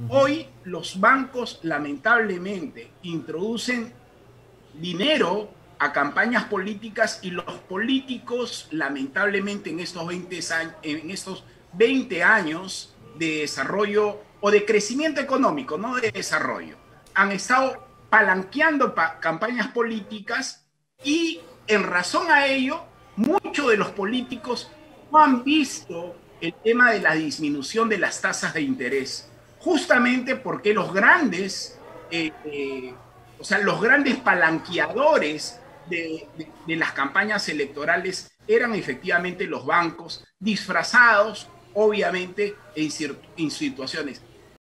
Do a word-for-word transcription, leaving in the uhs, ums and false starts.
Ujú. Hoy los bancos lamentablemente introducen dinero a campañas políticas y los políticos lamentablemente en estos veinte años, en estos veinte años de desarrollo o de crecimiento económico, no de desarrollo, han estado palanqueando pa campañas políticas y en razón a ello, muchos de los políticos no han visto el tema de la disminución de las tasas de interés, justamente porque los grandes eh, eh, o sea, los grandes palanqueadores de, de, de, las campañas electorales eran efectivamente los bancos, disfrazados, obviamente, en, en situaciones